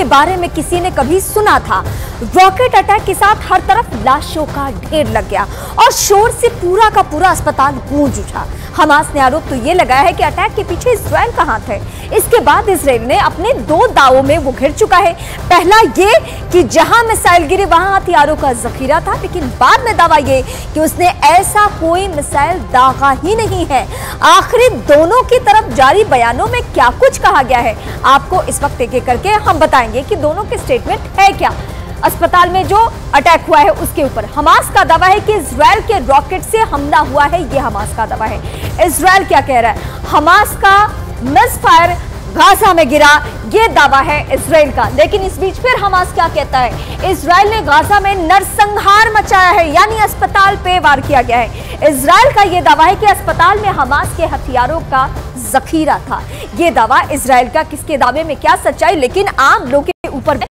के बारे में किसी ने कभी सुना था? रॉकेट अटैक के साथ हर तरफ लाशों का ढेर लग गया और शोर से पूरा का पूरा अस्पताल गूंज उठा। हमास ने आरोप तो ये लगाया है कि अटैक के पीछे इजराइल का हाथ है। इसके बाद इजराइल ने अपने 2 दावों में वो घिर चुका है। पहला ये कि जहां मिसाइल गिरे वहां हथियारों का जखीरा था, लेकिन बाद में दावा ये कि उसने ऐसा कोई मिसाइल दागा ही नहीं है। आखिर दोनों की तरफ जारी बयानों में क्या कुछ कहा गया है, आपको इस वक्त एक एक करके हम बताएंगे कि दोनों के स्टेटमेंट है क्या। अस्पताल में जो अटैक हुआ है उसके ऊपर हमास का दावा है कि इजराइल के रॉकेट से हमला हुआ है। ये हमास का दावा है। इजराइल क्या कह रहा है? हमास का मिसफायर गाजा में गिरा, ये दावा है इजराइल का। लेकिन इस बीच फिर हमास क्या कहता है? इजराइल ने गाजा में नरसंहार मचाया है, यानी अस्पताल पे वार किया गया है। इजराइल का यह दावा है कि अस्पताल में हमास के हथियारों का जखीरा था। यह दावा इजराइल का। किसके दावे में क्या सच्चाई, लेकिन आम लोगों के ऊपर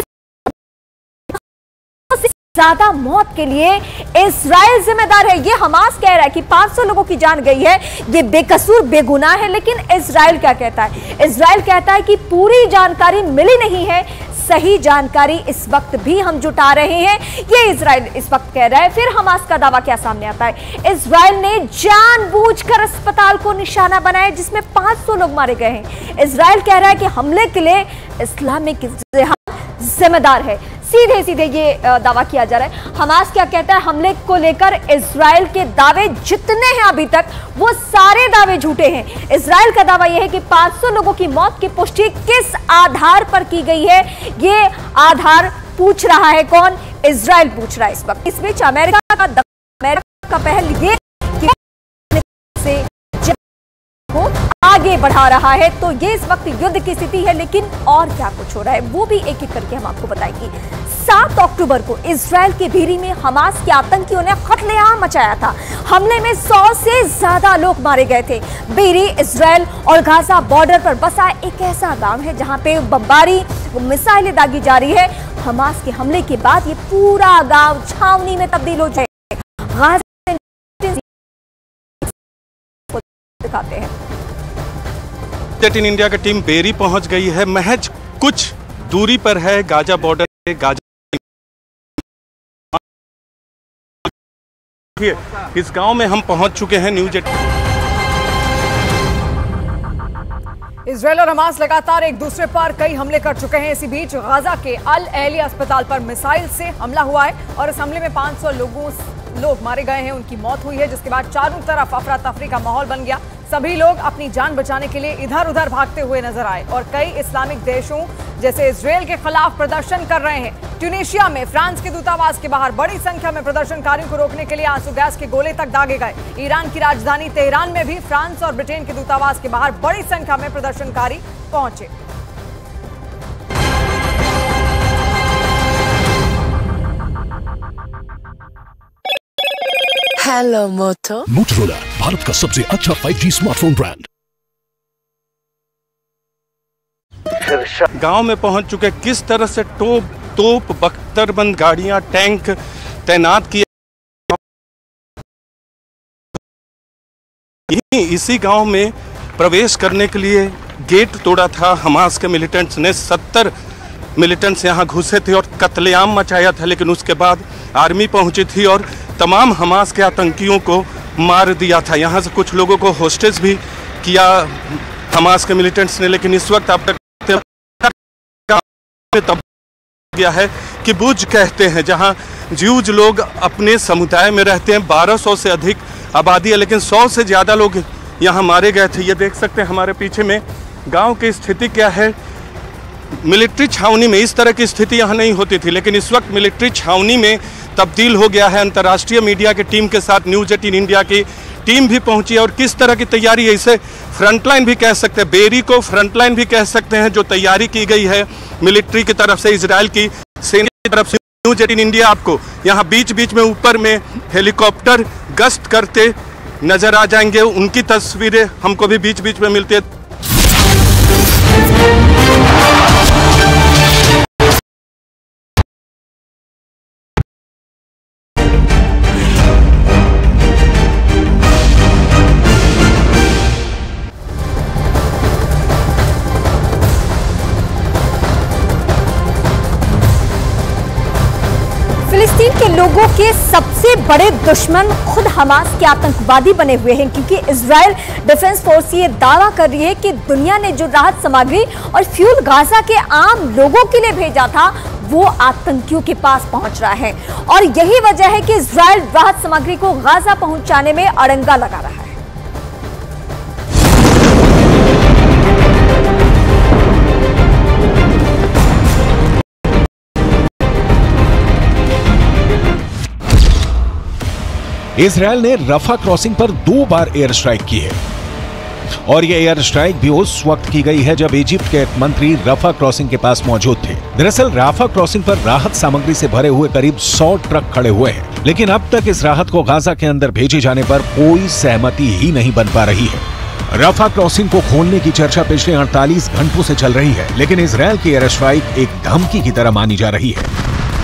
ज्यादा मौत के लिए इजराइल जिम्मेदार है। ये हमास कह रहा है कि 500 लोगों की जान गई है, ये बेकसूर बेगुनाह है। लेकिन इजराइल क्या कहता है? इजराइल कहता है कि पूरी जानकारी मिली नहीं है, सही जानकारी इस वक्त भी हम जुटा रहे हैं, ये इजराइल इस वक्त कह रहा है। फिर हमास का दावा क्या सामने आता है? इजराइल ने जानबूझकर अस्पताल को निशाना बनाया जिसमें 500 लोग मारे गए हैं। इजराइल कह रहा है कि हमले के लिए इस्लामिक जिहाद जिम्मेदार है। सीधे सीधे ये दावा किया जा रहा है। हमास क्या कहता है? हमले को लेकर इजराइल के दावे जितने हैं अभी तक, वो सारे दावे झूठे हैं। इजराइल का दावा यह है कि 500 लोगों की मौत की पुष्टि किस आधार पर की गई है, ये आधार पूछ रहा है कौन? इजराइल पूछ रहा है इस वक्त। इस बीच अमेरिका का पहल ये से को आगे बढ़ा रहा है, तो ये इस वक्त युद्ध की स्थिति है। लेकिन और क्या कुछ हो रहा है वो भी एक एक करके हम आपको बताएंगे। 7 अक्टूबर को इजराइल के बेरी में हमास के आतंकियों ने कत्लेआम मचाया था। हमले में 100 से ज्यादा लोग मारे गए थे। बेरी इजराइल और गाजा बॉर्डर पर बसा एक ऐसा गांव है जहां पे बमबारी मिसाइलें दागी जा रही है। हमास के हमले के बाद ये पूरा गांव छावनी में तब्दील हो जाए। दिखाते हैं। इन इंडिया की टीम बेरी पहुंच गई है। महज कुछ दूरी पर है गाजा बॉर्डर। इस गांव में हम पहुंच चुके हैं। न्यूज इजराइल और हमास लगातार एक दूसरे पर कई हमले कर चुके हैं। इसी बीच गाजा के अल अहली अस्पताल पर मिसाइल से हमला हुआ है और इस हमले में 500 लोग मारे गए हैं, उनकी मौत हुई है, जिसके बाद चारों तरफ अफरा तफरी का माहौल बन गया। सभी लोग अपनी जान बचाने के लिए इधर उधर भागते हुए नजर आए और कई इस्लामिक देशों जैसे इजराइल के खिलाफ प्रदर्शन कर रहे हैं। ट्यूनीशिया में फ्रांस के दूतावास के बाहर बड़ी संख्या में प्रदर्शनकारियों को रोकने के लिए आंसू गैस के गोले तक दागे गए। ईरान की राजधानी तेहरान में भी फ्रांस और ब्रिटेन के दूतावास के बाहर बड़ी संख्या में प्रदर्शनकारी पहुंचे। हेलो मोटो। मोटोरोला भारत का सबसे अच्छा 5G स्मार्टफोन ब्रांड। गांव में पहुंच चुके। किस तरह से तोप बख्तरबंद गाड़ियां, टैंक तैनात किए। इसी गांव में प्रवेश करने के लिए गेट तोड़ा था हमास के मिलिटेंट्स ने। 70 मिलिटेंट्स यहां घुसे थे और कत्लेआम मचाया था। लेकिन उसके बाद आर्मी पहुंची थी और तमाम हमास के आतंकियों को मार दिया था। यहाँ से कुछ लोगों को होस्टेज भी किया हमास के मिलिटेंट्स ने। लेकिन इस वक्त आप तब गया है कि बुज कहते हैं, जहाँ ज्यूज लोग अपने समुदाय में रहते हैं। 1200 से अधिक आबादी है, लेकिन 100 से ज़्यादा लोग यहाँ मारे गए थे। ये देख सकते हैं हमारे पीछे में गांव की स्थिति क्या है। मिलिट्री छावनी में इस तरह की स्थिति यहाँ नहीं होती थी, लेकिन इस वक्त मिलिट्री छावनी में तब्दील हो गया है। अंतर्राष्ट्रीय मीडिया की टीम के साथ न्यूज 18 इंडिया की टीम भी पहुंची है। और किस तरह की तैयारी है, इसे फ्रंटलाइन भी कह सकते हैं, बेरी को फ्रंटलाइन भी कह सकते हैं, जो तैयारी की गई है मिलिट्री की तरफ से, इजराइल की सेना की तरफ से। न्यूज 18 इंडिया आपको यहाँ बीच बीच में ऊपर में हेलीकॉप्टर गश्त करते नजर आ जाएंगे। उनकी तस्वीरें हमको भी बीच बीच में मिलती है। फिलिस्तीन के लोगों के सबसे बड़े दुश्मन खुद हमास के आतंकवादी बने हुए हैं, क्योंकि इजराइल डिफेंस फोर्स ये दावा कर रही है कि दुनिया ने जो राहत सामग्री और फ्यूल गाजा के आम लोगों के लिए भेजा था वो आतंकियों के पास पहुंच रहा है, और यही वजह है कि इजराइल राहत सामग्री को गाजा पहुंचाने में अड़ंगा लगा रहा है। इजरायल ने रफा क्रॉसिंग पर 2 बार एयर स्ट्राइक की है, और यह एयर स्ट्राइक भी उस वक्त की गई है जब इजिप्ट के एक मंत्री रफा क्रॉसिंग के पास मौजूद थे। दरअसल राफा क्रॉसिंग पर राहत सामग्री से भरे हुए करीब 100 ट्रक खड़े हुए हैं, लेकिन अब तक इस राहत को गाजा के अंदर भेजे जाने पर कोई सहमति ही नहीं बन पा रही है। रफा क्रॉसिंग को खोलने की चर्चा पिछले 48 घंटों से चल रही है, लेकिन इजरायल की एयर स्ट्राइक एक धमकी की तरह मानी जा रही है।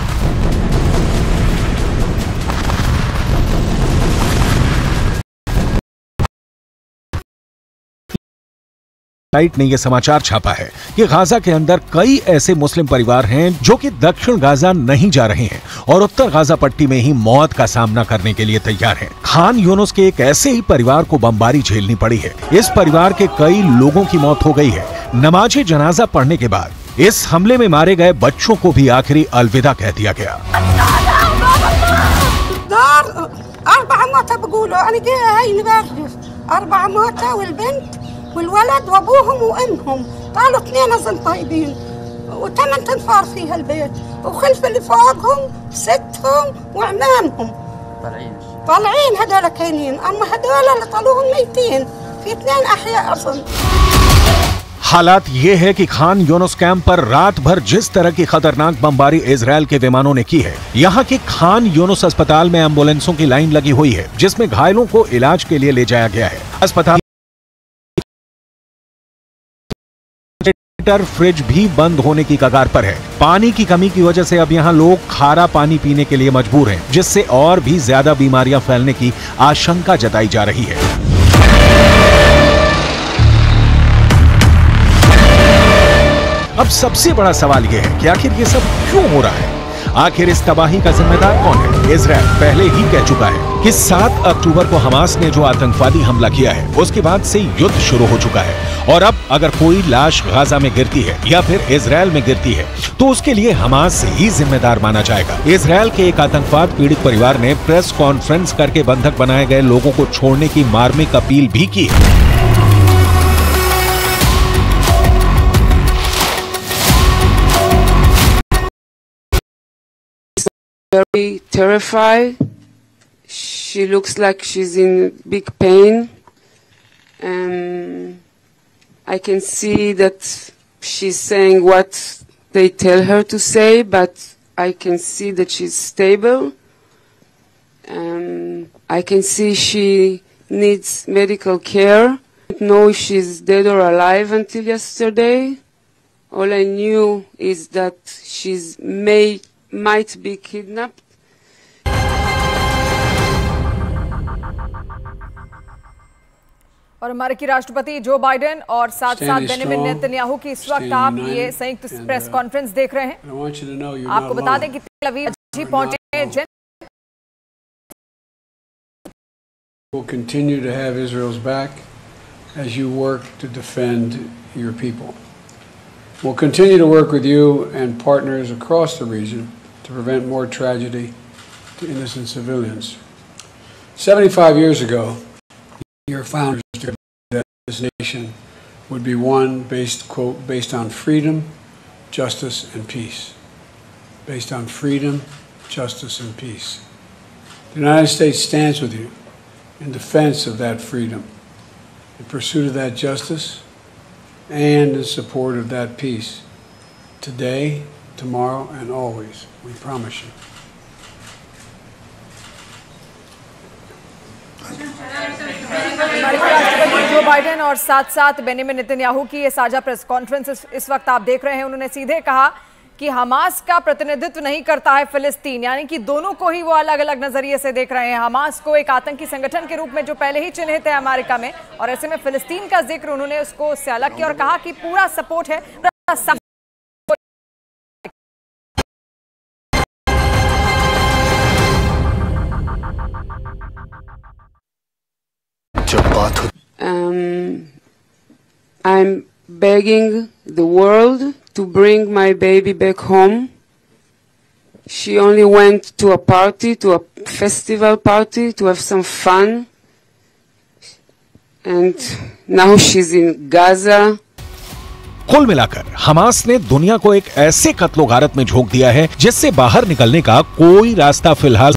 साइट ने यह समाचार छापा है कि गाजा के अंदर कई ऐसे मुस्लिम परिवार हैं जो कि दक्षिण गाजा नहीं जा रहे हैं और उत्तर गाजा पट्टी में ही मौत का सामना करने के लिए तैयार हैं। खान यूनुस के एक ऐसे ही परिवार को बमबारी झेलनी पड़ी है। इस परिवार के कई लोगों की मौत हो गई है। नमाज़े जनाजा पढ़ने के बाद इस हमले में मारे गए बच्चों को भी आखिरी अलविदा कह दिया गया। والولد وابوهم وامهم طالوا 2 نزل طيبين و8 تنفار فيها البيت وخلف اللي فوقهم 6 وعمامهم طالعين هذول كاينين اما هذول اللي طالوهم ميتين في 2 احياء اصلا। हालात ये है कि खान यूनुस कैंप पर रात भर जिस तरह की खतरनाक बमबारी इजरायल के विमानों ने की है, यहाँ के खान यूनुस अस्पताल में एम्बुलेंसों की लाइन लगी हुई है जिसमें घायलों को इलाज के लिए ले जाया गया है। अस्पताल फ्रिज भी बंद होने की कगार पर है। पानी की कमी की वजह से अब यहाँ लोग खारा पानी पीने के लिए मजबूर हैं, जिससे और भी ज्यादा बीमारियां फैलने की आशंका जताई जा रही है। अब सबसे बड़ा सवाल यह है कि आखिर ये सब क्यों हो रहा है? आखिर इस तबाही का जिम्मेदार कौन है? इजरायल पहले ही कह चुका है कि 7 अक्टूबर को हमास ने जो आतंकवादी हमला किया है उसके बाद से युद्ध शुरू हो चुका है, और अब अगर कोई लाश गाजा में गिरती है या फिर इजरायल में गिरती है तो उसके लिए हमास ही जिम्मेदार माना जाएगा। इजरायल के एक आतंकवाद पीड़ित परिवार ने प्रेस कॉन्फ्रेंस करके बंधक बनाए गए लोगों को छोड़ने की मार्मिक अपील भी की है। Very terrified. She looks like she's in big pain. I can see that she's saying what they tell her to say, but I can see that she's stable. I can see she needs medical care. I don't know if she's dead or alive until yesterday. All I knew is that she's might be kidnapped. और अमेरिकी राष्ट्रपति जो Biden और साथ साथ Benjamin Netanyahu की इस वक्त आप ये संयुक्त प्रेस कॉन्फ्रेंस देख रहे हैं। आपको बता दें कि तेल अवीव पहुंचे। We'll continue to have Israel's back as you work to defend your people. We'll continue to work with you and partners across the region to prevent more tragedy to innocent civilians. 75 years ago, your founders declared that this nation would be one based, quote, based on freedom, justice, and peace. Based on freedom, justice, and peace. The United States stands with you in defense of that freedom, in pursuit of that justice, and in support of that peace, today, tomorrow, and always. We promise you. Joe Biden और साथ साथ Benjamin Netanyahu की ये साझा press conference इस वक्त आप देख रहे हैं। उन्होंने सीधे कहा कि हमास का प्रतिनिधित्व नहीं करता है फिलिस्तीन, यानी कि दोनों को ही वो अलग अलग नजरिए से देख रहे हैं। हमास को एक आतंकी संगठन के रूप में जो पहले ही चिन्हित है अमेरिका में, और ऐसे में फिलिस्तीन का जिक्र उन्होंने उसको उससे अलग किया और कहा कि पूरा सपोर्ट है। बात हो। I'm begging the world to bring my baby back home. She only went to a party, to a festival party, to have some fun. And now she's in Gaza. कुल मिलाकर हमास ने दुनिया को एक ऐसे कत्लो गारत में झोंक दिया है जिससे बाहर निकलने का कोई रास्ता फिलहाल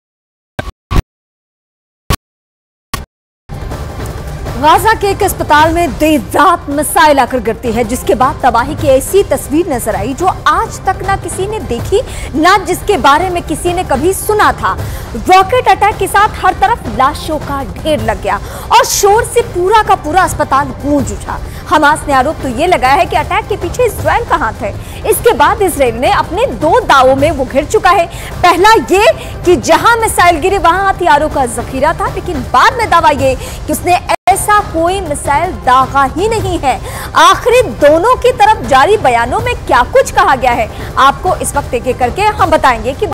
गाजा के एक अस्पताल में देर रात मिसाइल आकर गिरती है, जिसके बाद तबाही की ऐसी तस्वीर नजर आई जो आज तक ना किसी ने देखी, ना जिसके बारे में किसी ने कभी सुना था। रॉकेट अटैक के साथ हर तरफ लाशों का ढेर लग गया और शोर से पूरा का पूरा अस्पताल गूंज उठा। हमास ने आरोप तो ये लगाया है कि अटैक के पीछे इजराइल का हाथ है। इसके बाद इजराइल ने अपने 2 दावों में वो घिर चुका है। पहला ये कि जहां मिसाइल गिरी वहां हथियारों का जखीरा था, लेकिन बाद में दावा ये कि उसने ऐसा कोई मिसाइल दागा ही नहीं है। आखिर दोनों की तरफ जारी बयानों में क्या कुछ कहा गया है, आपको इस वक्त एक एक करके हम बताएंगे कि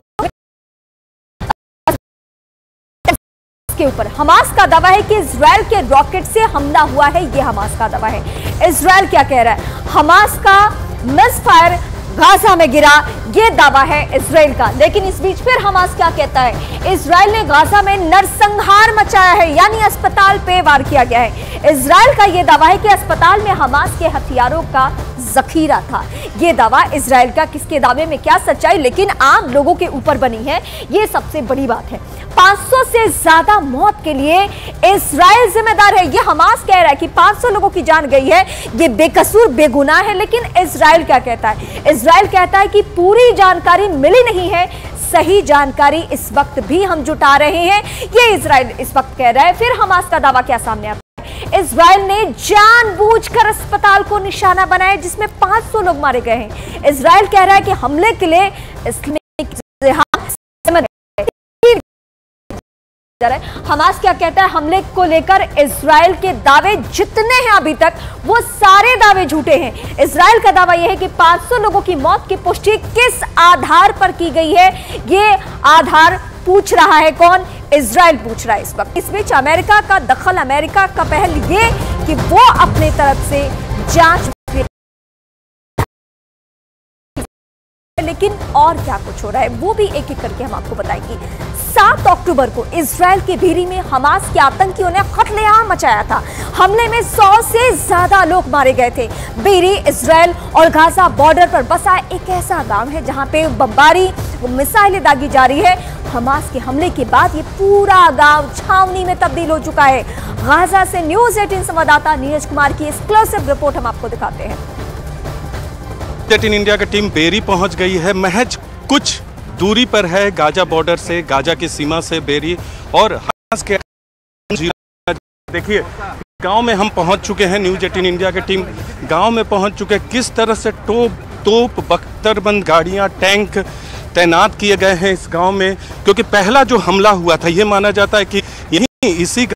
के ऊपर हमास का दावा है कि इजराइल के रॉकेट से हमला हुआ है। यह हमास का दावा है। इजराइल क्या कह रहा है? हमास का मिसफायर गाजा में गिरा, यह दावा है इजराइल का। लेकिन इस बीच फिर हमास क्या कहता है? इजराइल ने गाजा में नरसंहार मचाया है, यानी अस्पताल पे वार किया गया है। इजराइल का यह दावा है कि अस्पताल में हमास के हथियारों का जखीरा था। यह दावा इजराइल का, किसके दावे में क्या सच्चाई लेकिन आम लोगों के ऊपर बनी है, यह सबसे बड़ी बात है। 500 से ज्यादा मौत के लिए इजराइल जिम्मेदार है। यह हमास कह रहा है कि 500 लोगों की जान गई है, यह बेकसूर बेगुनाह है। लेकिन इजराइल क्या कहता है? इजराइल कहता है कि पूरी जानकारी मिली नहीं है, सही जानकारी इस वक्त भी हम जुटा रहे हैं, यह इजराइल इस वक्त कह रहा है। फिर हमास का दावा क्या सामने आता है? इजराइल ने जानबूझकर अस्पताल को निशाना बनाया जिसमें 500 लोग मारे गए हैं। इजराइल कह रहा है कि हमले के लिए हमास क्या कहता है? हमले को लेकर इजराइल के दावे जितने हैं अभी तक, वो सारे दावे झूठे हैं। इजराइल का दावा यह है कि 500 लोगों की मौत की पुष्टि किस आधार पर की गई है, ये आधार पूछ रहा है कौन? इजराइल पूछ रहा है इस वक्त। इस बीच अमेरिका का दखल, अमेरिका का पहल ये कि वो अपने तरफ से जांच, लेकिन और क्या कुछ हो रहा है वो भी एक एक करके हम आपको बताएंगे। 7 अक्टूबर को इजराइल के बेरी में हमास के आतंकियों ने कत्लेआम मचाया था। हमले में 100 से ज्यादा लोग मारे गए थे। बेरी इजराइल और गाजा बॉर्डर पर बसा एक ऐसा गांव है जहां पे बमबारी, मिसाइलें दागी जा रही है। हमास के हमले के बाद ये पूरा गांव छावनी में तब्दील हो चुका है। गाजा से न्यूज़ 18 संवाददाता नीरज कुमार की एक्सक्लूसिव रिपोर्ट हम आपको दिखाते हैं। न्यूज़ 18 इंडिया की टीम बेरी पहुंच गई है। महज कुछ दूरी पर है गाजा बॉर्डर से, गाजा की सीमा से बेरी, और हमास के देखिए गांव में हम पहुंच चुके हैं। न्यूज़ 18 इंडिया की टीम गांव में पहुंच चुके हैं। किस तरह से तोप बख्तरबंद गाड़ियां, टैंक तैनात किए गए हैं इस गांव में, क्योंकि पहला जो हमला हुआ था ये माना जाता है कि यही इसी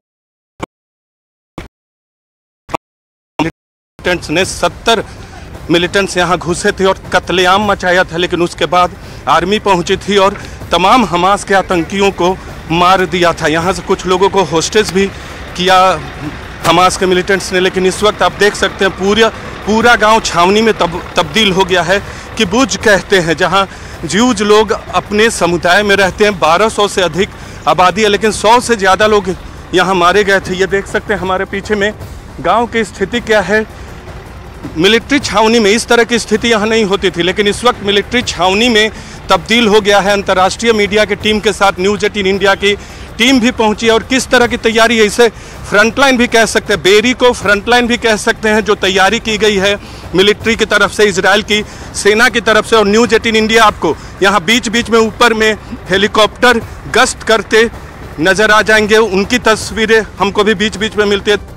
मिलिटेंट्स ने 70 मिलिटेंट्स यहाँ घुसे थे और कत्लेआम मचाया था। लेकिन उसके बाद आर्मी पहुंची थी और तमाम हमास के आतंकियों को मार दिया था। यहाँ से कुछ लोगों को होस्टेज भी किया हमास के मिलिटेंट्स ने। लेकिन इस वक्त आप देख सकते हैं पूरा गांव छावनी में तब्दील हो गया है। किबुत्ज़ कहते हैं जहाँ ज्यूज लोग अपने समुदाय में रहते हैं। 1200 से अधिक आबादी है, लेकिन 100 से ज़्यादा लोग यहाँ मारे गए थे। ये देख सकते हैं हमारे पीछे में गांव की स्थिति क्या है। मिलिट्री छावनी में इस तरह की स्थिति यहाँ नहीं होती थी, लेकिन इस वक्त मिलिट्री छावनी में तब्दील हो गया है। अंतर्राष्ट्रीय मीडिया की टीम के साथ न्यूज़ 18 इंडिया की टीम भी पहुंची है। और किस तरह की तैयारी है, इसे फ्रंटलाइन भी कह सकते हैं, बेरी को फ्रंटलाइन भी कह सकते हैं, जो तैयारी की गई है मिलिट्री की तरफ से, इजराइल की सेना की तरफ से। और न्यूज़ 18 इंडिया आपको यहाँ बीच बीच में ऊपर में हेलीकॉप्टर गश्त करते नजर आ जाएंगे। उनकी तस्वीरें हमको भी बीच बीच में मिलती है।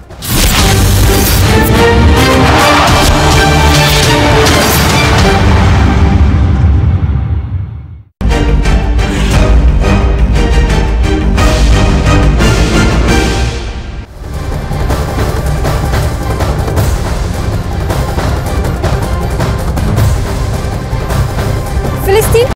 फिलिस्तीन